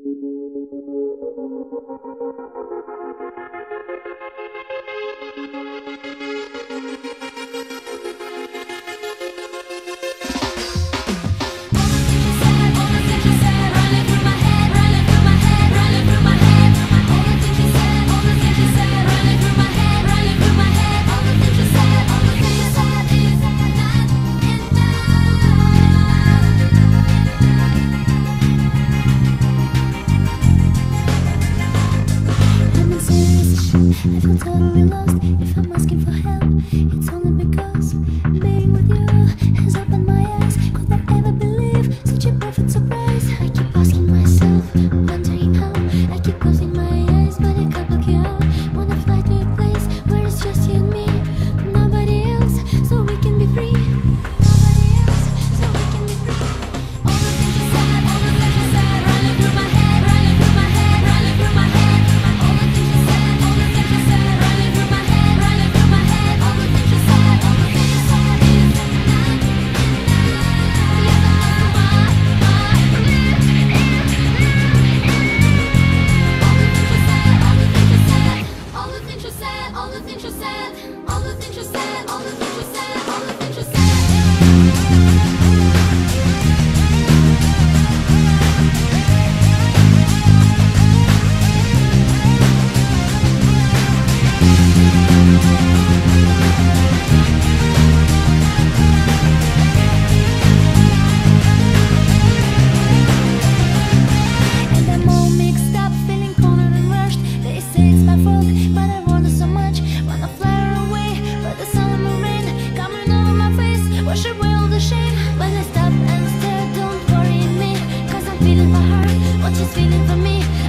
I feel totally lost if I'm asking for help. It's only because being with you has opened my eyes. Could I ever believe such a perfect surprise? I keep asking myself, wondering how. I keep closing my eyes, but I can't block you out. Wanna fly to a place where it's just you and me, nobody else, so we can be free. Nobody else, so we can be free. All the things you said, all the things you said, running through my head, running through my head, running through my head. All the things you said, all the things you said, running through my head, running through my head. All the things you said, all the things you said, is enough, all the things you said, all the things you said, all the things you said, all the things you said, all the things you said. And I'm all mixed up, feeling cornered and rushed. They say it's my fault, but I want it so much. Wanna fly away, but the summer rain coming over my face, wash away all the shame. When I stop and stare, don't worry me, 'cause I'm feeling for her, what she's feeling for me.